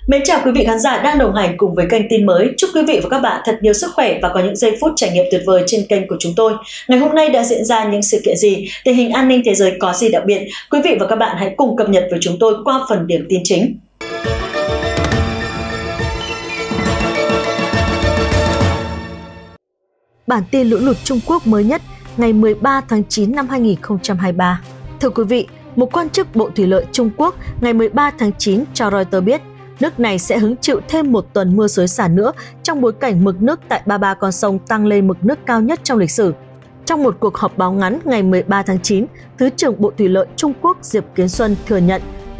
Mến chào quý vị khán giả đang đồng hành cùng với kênh tin mới. Chúc quý vị và các bạn thật nhiều sức khỏe và có những giây phút trải nghiệm tuyệt vời trên kênh của chúng tôi. Ngày hôm nay đã diễn ra những sự kiện gì? Tình hình an ninh thế giới có gì đặc biệt? Quý vị và các bạn hãy cùng cập nhật với chúng tôi qua phần điểm tin chính. Bản tin lũ lụt Trung Quốc mới nhất ngày 13 tháng 9 năm 2023. Thưa quý vị, một quan chức Bộ Thủy lợi Trung Quốc ngày 13 tháng 9 cho Reuters biết nước này sẽ hứng chịu thêm một tuần mưa xối xả nữa trong bối cảnh mực nước tại 33 con sông tăng lên mực nước cao nhất trong lịch sử. Trong một cuộc họp báo ngắn ngày 13 tháng 9, Thứ trưởng Bộ Thủy lợi Trung Quốc Diệp Kiến Xuân thừa nhận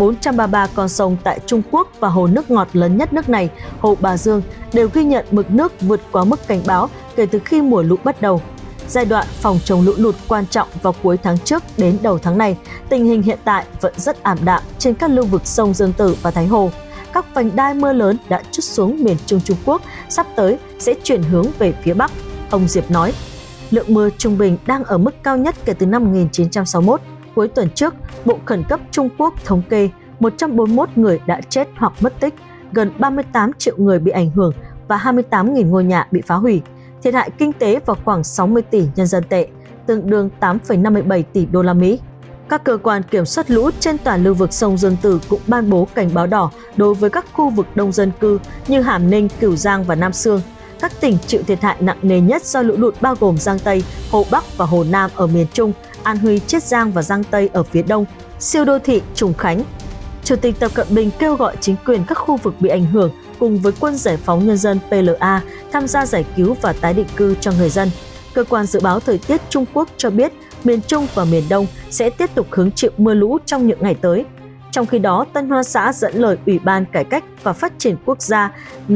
433 con sông tại Trung Quốc và hồ nước ngọt lớn nhất nước này, hồ Bà Dương, đều ghi nhận mực nước vượt quá mức cảnh báo kể từ khi mùa lũ bắt đầu. Giai đoạn phòng chống lũ lụt quan trọng vào cuối tháng trước đến đầu tháng này, tình hình hiện tại vẫn rất ảm đạm trên các lưu vực sông Dương Tử và Thái Hồ. Các vành đai mưa lớn đã trút xuống miền Trung Trung Quốc, sắp tới sẽ chuyển hướng về phía Bắc. Ông Diệp nói, lượng mưa trung bình đang ở mức cao nhất kể từ năm 1961. Cuối tuần trước, Bộ Khẩn cấp Trung Quốc thống kê 141 người đã chết hoặc mất tích, gần 38 triệu người bị ảnh hưởng và 28.000 ngôi nhà bị phá hủy. Thiệt hại kinh tế vào khoảng 60 tỷ nhân dân tệ, tương đương 8,57 tỷ đô la Mỹ. Các cơ quan kiểm soát lũ trên toàn lưu vực sông Dương Tử cũng ban bố cảnh báo đỏ đối với các khu vực đông dân cư như Hàm Ninh, Cửu Giang và Nam Xương. Các tỉnh chịu thiệt hại nặng nề nhất do lũ lụt bao gồm Giang Tây, Hồ Bắc và Hồ Nam ở miền Trung, An Huy, Chiết Giang và Giang Tây ở phía đông, siêu đô thị Trùng Khánh. Chủ tịch Tập Cận Bình kêu gọi chính quyền các khu vực bị ảnh hưởng cùng với Quân Giải phóng Nhân dân PLA tham gia giải cứu và tái định cư cho người dân. Cơ quan dự báo thời tiết Trung Quốc cho biết miền Trung và miền Đông sẽ tiếp tục hứng chịu mưa lũ trong những ngày tới. Trong khi đó, Tân Hoa Xã dẫn lời Ủy ban Cải cách và Phát triển Quốc gia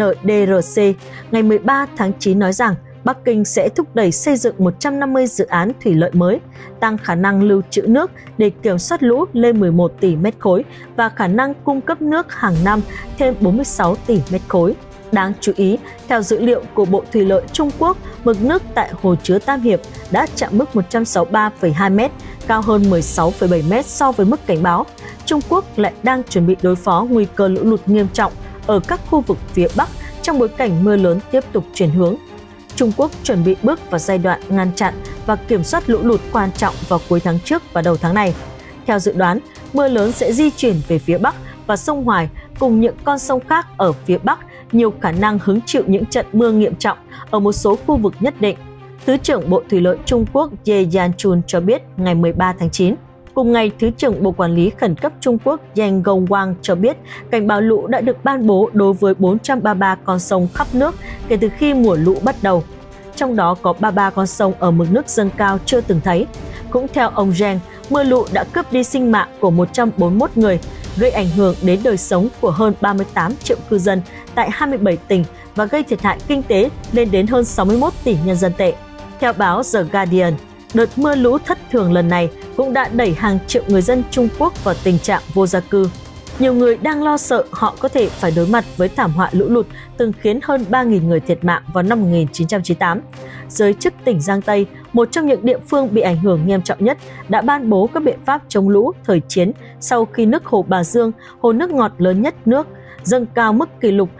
NDRC ngày 13 tháng 9 nói rằng Bắc Kinh sẽ thúc đẩy xây dựng 150 dự án thủy lợi mới, tăng khả năng lưu trữ nước để kiểm soát lũ lên 11 tỷ mét khối và khả năng cung cấp nước hàng năm thêm 46 tỷ mét khối. Đáng chú ý, theo dữ liệu của Bộ Thủy lợi Trung Quốc, mực nước tại hồ chứa Tam Hiệp đã chạm mức 163,2 m, cao hơn 16,7 m so với mức cảnh báo. Trung Quốc lại đang chuẩn bị đối phó nguy cơ lũ lụt nghiêm trọng ở các khu vực phía Bắc trong bối cảnh mưa lớn tiếp tục chuyển hướng. Trung Quốc chuẩn bị bước vào giai đoạn ngăn chặn và kiểm soát lũ lụt quan trọng vào cuối tháng trước và đầu tháng này. Theo dự đoán, mưa lớn sẽ di chuyển về phía Bắc và sông Hoài cùng những con sông khác ở phía Bắc nhiều khả năng hứng chịu những trận mưa nghiêm trọng ở một số khu vực nhất định. Thứ trưởng Bộ Thủy lợi Trung Quốc Ye Yanchun cho biết ngày 13 tháng 9. Cùng ngày, Thứ trưởng Bộ Quản lý Khẩn cấp Trung Quốc Yang Gongwang cho biết cảnh báo lũ đã được ban bố đối với 433 con sông khắp nước kể từ khi mùa lũ bắt đầu. Trong đó có 33 con sông ở mực nước dâng cao chưa từng thấy. Cũng theo ông Yang, mưa lũ đã cướp đi sinh mạng của 141 người, gây ảnh hưởng đến đời sống của hơn 38 triệu cư dân tại 27 tỉnh và gây thiệt hại kinh tế lên đến hơn 61 tỷ nhân dân tệ. Theo báo The Guardian, đợt mưa lũ thất thường lần này cũng đã đẩy hàng triệu người dân Trung Quốc vào tình trạng vô gia cư. Nhiều người đang lo sợ họ có thể phải đối mặt với thảm họa lũ lụt từng khiến hơn 3.000 người thiệt mạng vào năm 1998. Giới chức tỉnh Giang Tây, một trong những địa phương bị ảnh hưởng nghiêm trọng nhất, đã ban bố các biện pháp chống lũ thời chiến sau khi nước hồ Bà Dương, hồ nước ngọt lớn nhất nước, dâng cao mức kỷ lục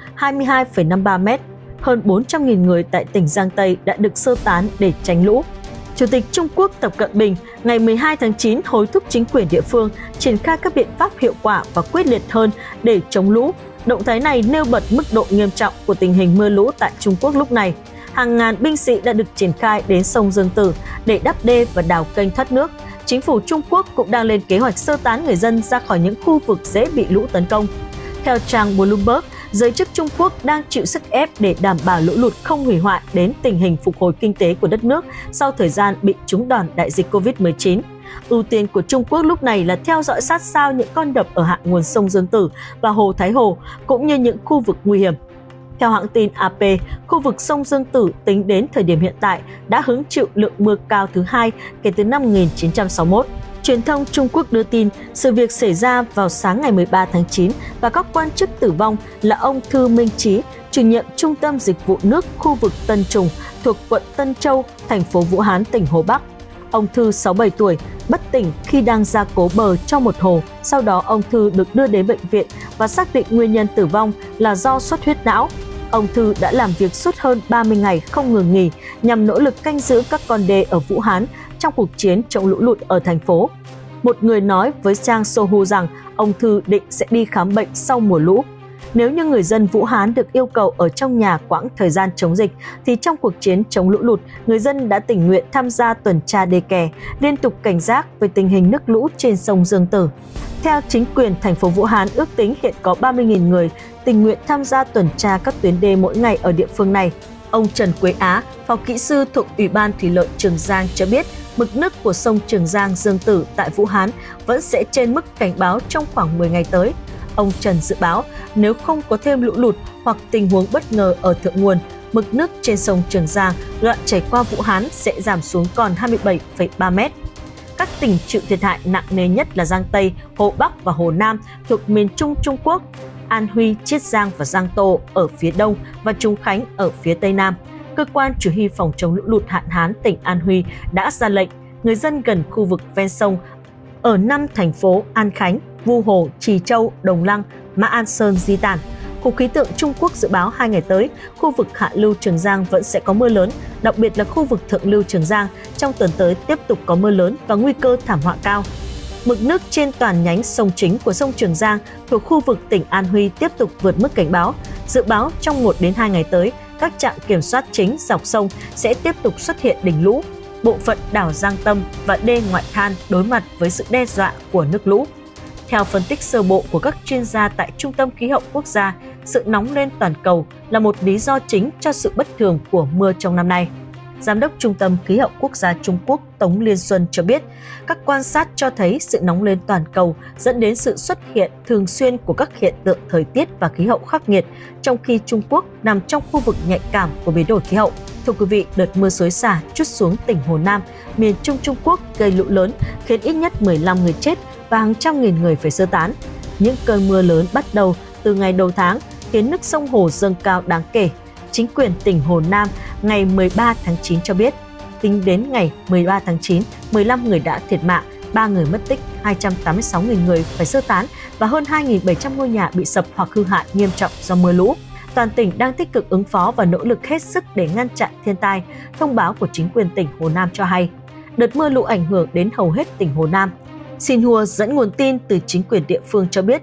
22,53 m. Hơn 400.000 người tại tỉnh Giang Tây đã được sơ tán để tránh lũ. Chủ tịch Trung Quốc Tập Cận Bình ngày 12 tháng 9 hối thúc chính quyền địa phương triển khai các biện pháp hiệu quả và quyết liệt hơn để chống lũ. Động thái này nêu bật mức độ nghiêm trọng của tình hình mưa lũ tại Trung Quốc lúc này. Hàng ngàn binh sĩ đã được triển khai đến sông Dương Tử để đắp đê và đào kênh thoát nước. Chính phủ Trung Quốc cũng đang lên kế hoạch sơ tán người dân ra khỏi những khu vực dễ bị lũ tấn công. Theo trang Bloomberg, giới chức Trung Quốc đang chịu sức ép để đảm bảo lũ lụt không hủy hoại đến tình hình phục hồi kinh tế của đất nước sau thời gian bị trúng đòn đại dịch Covid-19. Ưu tiên của Trung Quốc lúc này là theo dõi sát sao những con đập ở hạ nguồn sông Dương Tử và hồ Thái Hồ, cũng như những khu vực nguy hiểm. Theo hãng tin AP, khu vực sông Dương Tử tính đến thời điểm hiện tại đã hứng chịu lượng mưa cao thứ hai kể từ năm 1961. Truyền thông Trung Quốc đưa tin sự việc xảy ra vào sáng ngày 13 tháng 9 và các quan chức tử vong là ông Thư Minh Trí, chủ nhiệm Trung tâm Dịch vụ nước khu vực Tân Trùng thuộc quận Tân Châu, thành phố Vũ Hán, tỉnh Hồ Bắc. Ông Thư 67 tuổi, bất tỉnh khi đang ra cố bờ trong một hồ. Sau đó ông Thư được đưa đến bệnh viện và xác định nguyên nhân tử vong là do xuất huyết não. Ông Thư đã làm việc suốt hơn 30 ngày không ngừng nghỉ nhằm nỗ lực canh giữ các con đê ở Vũ Hán trong cuộc chiến chống lũ lụt ở thành phố. Một người nói với trang Sohu rằng ông Thư định sẽ đi khám bệnh sau mùa lũ. Nếu như người dân Vũ Hán được yêu cầu ở trong nhà quãng thời gian chống dịch, thì trong cuộc chiến chống lũ lụt, người dân đã tình nguyện tham gia tuần tra đê kè, liên tục cảnh giác về tình hình nước lũ trên sông Dương Tử. Theo chính quyền thành phố Vũ Hán, ước tính hiện có 30.000 người tình nguyện tham gia tuần tra các tuyến đê mỗi ngày ở địa phương này. Ông Trần Quế Á, phó kỹ sư thuộc Ủy ban Thủy lợi Trường Giang cho biết, mực nước của sông Trường Giang Dương Tử tại Vũ Hán vẫn sẽ trên mức cảnh báo trong khoảng 10 ngày tới. Ông Trần dự báo nếu không có thêm lũ lụt hoặc tình huống bất ngờ ở thượng nguồn, mực nước trên sông Trường Giang đoạn chảy qua Vũ Hán sẽ giảm xuống còn 27,3 m. Các tỉnh chịu thiệt hại nặng nề nhất là Giang Tây, Hồ Bắc và Hồ Nam thuộc miền Trung Trung Quốc, An Huy, Chiết Giang và Giang Tô ở phía đông và Trùng Khánh ở phía tây nam. Cơ quan Chỉ huy phòng chống lũ lụt hạn hán tỉnh An Huy đã ra lệnh người dân gần khu vực ven sông ở 5 thành phố An Khánh, Vu Hồ, Trì Châu, Đồng Lăng, Mã An Sơn di tản. Cục Khí tượng Trung Quốc dự báo 2 ngày tới, khu vực hạ lưu Trường Giang vẫn sẽ có mưa lớn, đặc biệt là khu vực thượng lưu Trường Giang. Trong tuần tới tiếp tục có mưa lớn và nguy cơ thảm họa cao. Mực nước trên toàn nhánh sông chính của sông Trường Giang thuộc khu vực tỉnh An Huy tiếp tục vượt mức cảnh báo. Dự báo trong 1 đến 2 ngày tới, các trạm kiểm soát chính dọc sông sẽ tiếp tục xuất hiện đỉnh lũ. Bộ phận đảo Giang Tâm và đê Ngoại Than đối mặt với sự đe dọa của nước lũ. Theo phân tích sơ bộ của các chuyên gia tại Trung tâm Khí hậu Quốc gia, sự nóng lên toàn cầu là một lý do chính cho sự bất thường của mưa trong năm nay. Giám đốc Trung tâm Khí hậu Quốc gia Trung Quốc Tống Liên Xuân cho biết, các quan sát cho thấy sự nóng lên toàn cầu dẫn đến sự xuất hiện thường xuyên của các hiện tượng thời tiết và khí hậu khắc nghiệt, trong khi Trung Quốc nằm trong khu vực nhạy cảm của biến đổi khí hậu. Thưa quý vị, đợt mưa xối xả trút xuống tỉnh Hồ Nam, miền Trung Trung Quốc gây lũ lớn, khiến ít nhất 15 người chết và hàng trăm nghìn người phải sơ tán. Những cơn mưa lớn bắt đầu từ ngày đầu tháng khiến nước sông Hồ dâng cao đáng kể. Chính quyền tỉnh Hồ Nam ngày 13 tháng 9 cho biết, tính đến ngày 13 tháng 9, 15 người đã thiệt mạng, 3 người mất tích, 286.000 người phải sơ tán và hơn 2.700 ngôi nhà bị sập hoặc hư hại nghiêm trọng do mưa lũ. Toàn tỉnh đang tích cực ứng phó và nỗ lực hết sức để ngăn chặn thiên tai. Thông báo của chính quyền tỉnh Hồ Nam cho hay, đợt mưa lũ ảnh hưởng đến hầu hết tỉnh Hồ Nam. Xinhua dẫn nguồn tin từ chính quyền địa phương cho biết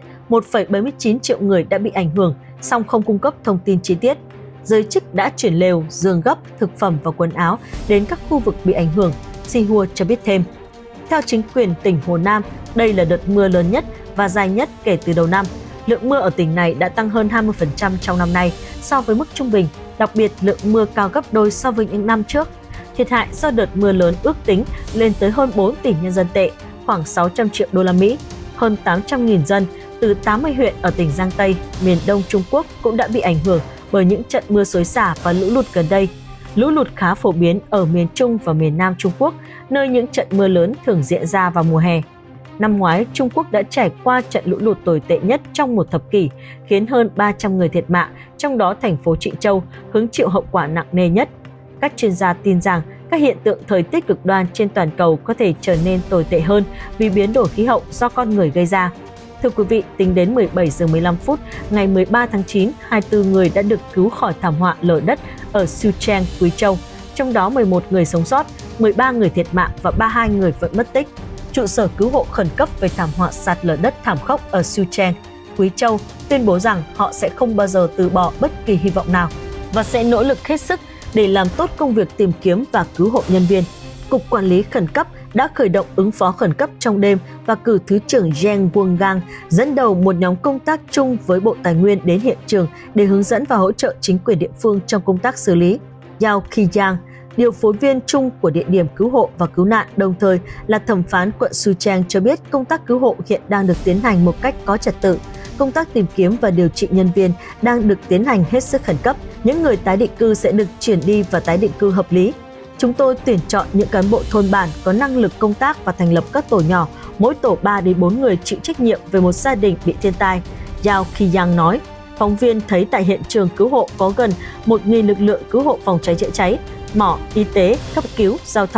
1,79 triệu người đã bị ảnh hưởng, song không cung cấp thông tin chi tiết. Giới chức đã chuyển lều, giường gấp, thực phẩm và quần áo đến các khu vực bị ảnh hưởng, Xinhua cho biết thêm. Theo chính quyền tỉnh Hồ Nam, đây là đợt mưa lớn nhất và dài nhất kể từ đầu năm. Lượng mưa ở tỉnh này đã tăng hơn 20% trong năm nay so với mức trung bình, đặc biệt lượng mưa cao gấp đôi so với những năm trước. Thiệt hại do đợt mưa lớn ước tính lên tới hơn 4 tỷ nhân dân tệ, khoảng 600 triệu đô la Mỹ. Hơn 800.000 dân từ 80 huyện ở tỉnh Giang Tây, miền Đông Trung Quốc cũng đã bị ảnh hưởng bởi những trận mưa xối xả và lũ lụt gần đây. Lũ lụt khá phổ biến ở miền Trung và miền Nam Trung Quốc, nơi những trận mưa lớn thường diễn ra vào mùa hè. Năm ngoái, Trung Quốc đã trải qua trận lũ lụt tồi tệ nhất trong một thập kỷ, khiến hơn 300 người thiệt mạng, trong đó thành phố Trịnh Châu hứng chịu hậu quả nặng nề nhất. Các chuyên gia tin rằng các hiện tượng thời tiết cực đoan trên toàn cầu có thể trở nên tồi tệ hơn vì biến đổi khí hậu do con người gây ra. Thưa quý vị, tính đến 17 giờ 15 phút ngày 13 tháng 9, 24 người đã được cứu khỏi thảm họa lở đất ở Sichuan, Quý Châu. Trong đó 11 người sống sót, 13 người thiệt mạng và 32 người vẫn mất tích. Trụ sở cứu hộ khẩn cấp về thảm họa sạt lở đất thảm khốc ở Sichuan, Quý Châu tuyên bố rằng họ sẽ không bao giờ từ bỏ bất kỳ hy vọng nào và sẽ nỗ lực hết sức để làm tốt công việc tìm kiếm và cứu hộ nhân viên. Cục Quản lý Khẩn cấp đã khởi động ứng phó khẩn cấp trong đêm và cử Thứ trưởng Zheng Guogang dẫn đầu một nhóm công tác chung với Bộ Tài nguyên đến hiện trường để hướng dẫn và hỗ trợ chính quyền địa phương trong công tác xử lý. Yao Qiyang, điều phối viên chung của địa điểm cứu hộ và cứu nạn, đồng thời là thẩm phán quận Sichuan cho biết công tác cứu hộ hiện đang được tiến hành một cách có trật tự. Công tác tìm kiếm và điều trị nhân viên đang được tiến hành hết sức khẩn cấp. Những người tái định cư sẽ được chuyển đi và tái định cư hợp lý. Chúng tôi tuyển chọn những cán bộ thôn bản có năng lực công tác và thành lập các tổ nhỏ, mỗi tổ 3 đến 4 người chịu trách nhiệm về một gia đình bị thiên tai, Yao Qiyang nói. Phóng viên thấy tại hiện trường cứu hộ có gần 1.000 lực lượng cứu hộ phòng cháy chữa cháy, mỏ, y tế, cấp cứu, giao thông.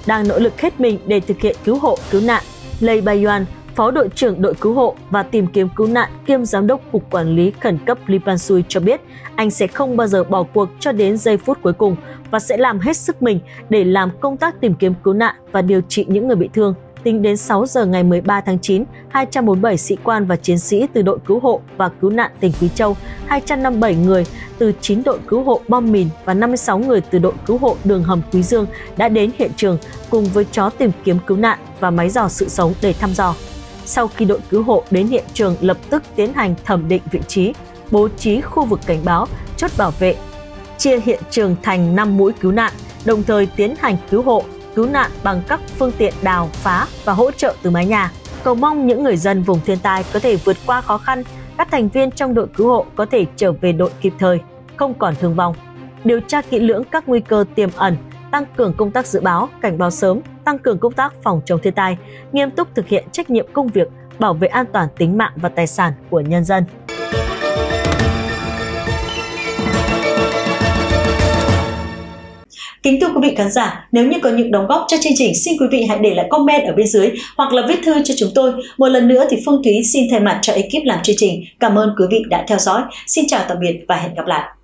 đang nỗ lực hết mình để thực hiện cứu hộ, cứu nạn. Lê Bayoan, Phó đội trưởng đội cứu hộ và tìm kiếm cứu nạn kiêm Giám đốc Cục Quản lý Khẩn cấp Lipansui cho biết anh sẽ không bao giờ bỏ cuộc cho đến giây phút cuối cùng và sẽ làm hết sức mình để làm công tác tìm kiếm cứu nạn và điều trị những người bị thương. Tính đến 6 giờ ngày 13 tháng 9, 247 sĩ quan và chiến sĩ từ đội cứu hộ và cứu nạn tỉnh Quý Châu, 257 người từ 9 đội cứu hộ bom mìn và 56 người từ đội cứu hộ đường hầm Quý Dương đã đến hiện trường cùng với chó tìm kiếm cứu nạn và máy dò sự sống để thăm dò. Sau khi đội cứu hộ đến hiện trường lập tức tiến hành thẩm định vị trí, bố trí khu vực cảnh báo, chốt bảo vệ, chia hiện trường thành 5 mũi cứu nạn, đồng thời tiến hành cứu hộ, cứu nạn bằng các phương tiện đào, phá và hỗ trợ từ mái nhà. Cầu mong những người dân vùng thiên tai có thể vượt qua khó khăn, các thành viên trong đội cứu hộ có thể trở về đội kịp thời, không còn thương vong. Điều tra kỹ lưỡng các nguy cơ tiềm ẩn, tăng cường công tác dự báo, cảnh báo sớm, tăng cường công tác phòng chống thiên tai, nghiêm túc thực hiện trách nhiệm công việc, bảo vệ an toàn tính mạng và tài sản của nhân dân. Kính thưa quý vị khán giả, nếu như có những đóng góp cho chương trình, xin quý vị hãy để lại comment ở bên dưới hoặc là viết thư cho chúng tôi. Một lần nữa thì Phương Thúy xin thay mặt cho ekip làm chương trình cảm ơn quý vị đã theo dõi. Xin chào tạm biệt và hẹn gặp lại.